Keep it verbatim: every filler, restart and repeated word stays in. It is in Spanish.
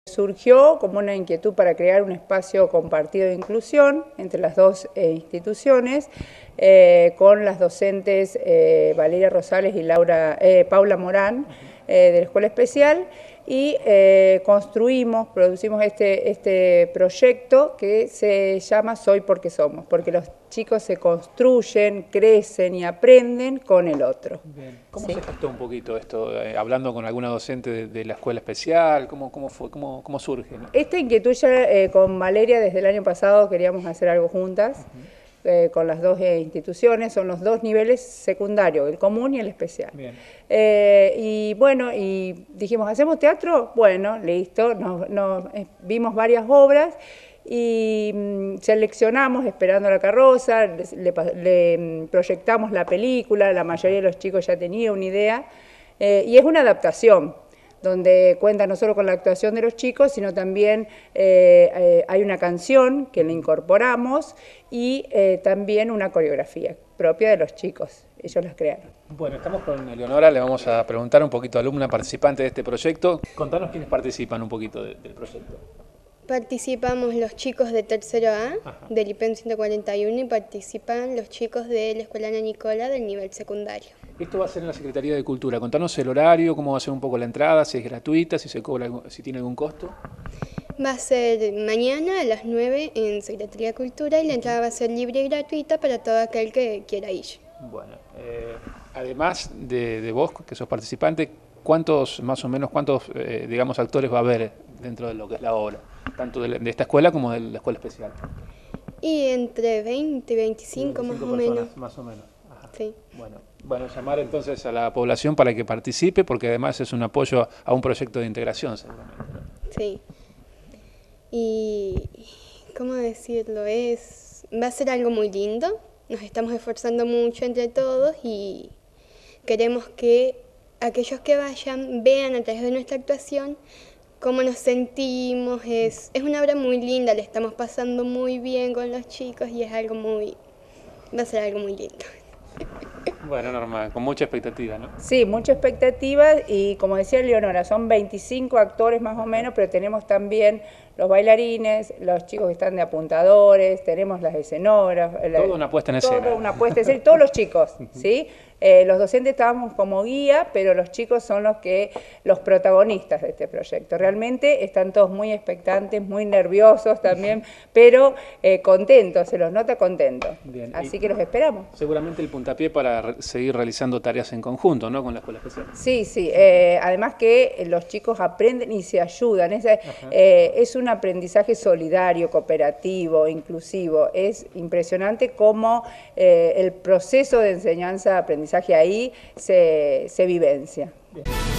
Surgió como una inquietud para crear un espacio compartido de inclusión entre las dos eh, instituciones, eh, con las docentes eh, Valeria Rosales y Laura, eh, Paula Morán eh, de la Escuela Especial, y eh, construimos, producimos este, este proyecto que se llama Soy porque somos, porque los chicos se construyen, crecen y aprenden con el otro. Bien. ¿Cómo ¿Sí? se gestó un poquito esto? Eh, hablando con alguna docente de, de la Escuela Especial, ¿cómo, cómo, fue, cómo, cómo surge, ¿no? Esta inquietud ya eh, con Valeria desde el año pasado queríamos hacer algo juntas. Uh-huh. Eh, con las dos eh, instituciones, son los dos niveles secundarios, el común y el especial. Eh, y bueno, y dijimos, ¿hacemos teatro? Bueno, listo, nos, nos eh, vimos varias obras y mm, seleccionamos Esperando la carroza, le, le, le proyectamos la película, la mayoría de los chicos ya tenía una idea, eh, y es una adaptación, donde cuenta no solo con la actuación de los chicos, sino también eh, eh, hay una canción que le incorporamos y eh, también una coreografía propia de los chicos, ellos las crearon. Bueno, estamos con Eleonora, le vamos a preguntar un poquito, alumna participante de este proyecto. Contanos quiénes participan un poquito de, del proyecto. Participamos los chicos de tercero A, Ajá. del I P E M ciento cuarenta y uno, y participan los chicos de la Escuela Ana Nicola del nivel secundario. Esto va a ser en la Secretaría de Cultura. Contanos el horario, cómo va a ser un poco la entrada, si es gratuita, si se cobra, si tiene algún costo. Va a ser mañana a las nueve en Secretaría de Cultura y la entrada va a ser libre y gratuita para todo aquel que quiera ir. Bueno, eh, además de, de vos, que sos participante, ¿cuántos, más o menos, cuántos, eh, digamos, actores va a haber dentro de lo que es la obra? Tanto de, de esta escuela como de la Escuela Especial. Y entre veinte y veinticinco, más o menos. Más o menos. Ajá. Sí. Bueno, bueno, llamar entonces a la población para que participe, porque además es un apoyo a un proyecto de integración, seguramente, ¿no? Sí. Y, ¿cómo decirlo? Es, va a ser algo muy lindo. Nos estamos esforzando mucho entre todos y queremos que aquellos que vayan vean a través de nuestra actuación cómo nos sentimos. Es, es una obra muy linda, le estamos pasando muy bien con los chicos y es algo muy, va a ser algo muy lindo. Bueno, normal, con mucha expectativa, ¿no? Sí, mucha expectativa y como decía Leonora, son veinticinco actores más o menos, pero tenemos también los bailarines, los chicos que están de apuntadores, tenemos las escenógrafas. Toda una puesta en escena. Toda una puesta en escena, todos los chicos, ¿sí? Eh, los docentes estábamos como guía, pero los chicos son los que los protagonistas de este proyecto. Realmente están todos muy expectantes, muy nerviosos también, pero eh, contentos, se los nota contentos. Bien. Así que los esperamos. Seguramente el puntapié para re seguir realizando tareas en conjunto, ¿no? Con la Escuela Especial. Sí, sí. Eh, además que los chicos aprenden y se ayudan. Es, eh, es un aprendizaje solidario, cooperativo, inclusivo. Es impresionante cómo eh, el proceso de enseñanza-aprendizaje ahí se, se vivencia. Bien.